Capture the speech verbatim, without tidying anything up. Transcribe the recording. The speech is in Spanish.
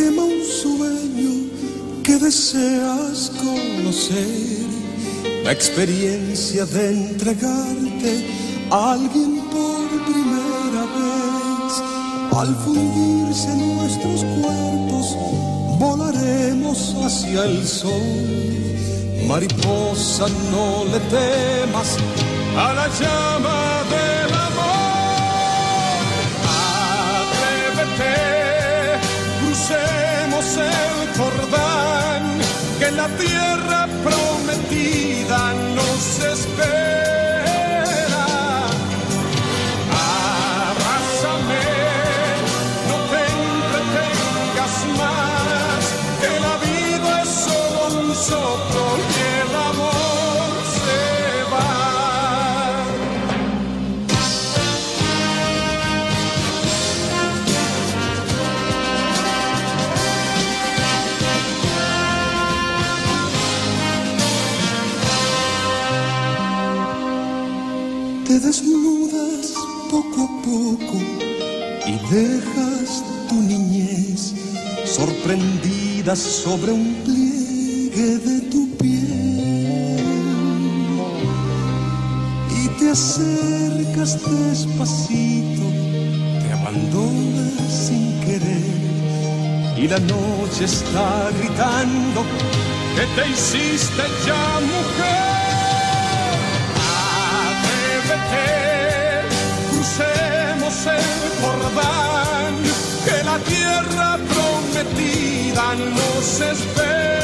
quema un sueño que deseas conocer, la experiencia de entregarte a alguien por primera vez. Al fundirse nuestros cuerpos, volaremos hacia el sol. Mariposa, no le temas a la llama del amor. Atrévete, crucemos el Jordán, que la tierra prometida nos espera. Abrázame, no te entretengas más, que la vida es solo un soplo y el amor se va. Te desnudas poco a poco y dejas tu niñez sorprendida sobre un pliegue de tu piel, y te acercas despacito, te abandonas sin querer, y la noche está gritando que te hiciste ya mujer. Crucemos el Jordán, que la tierra prometida nos espera.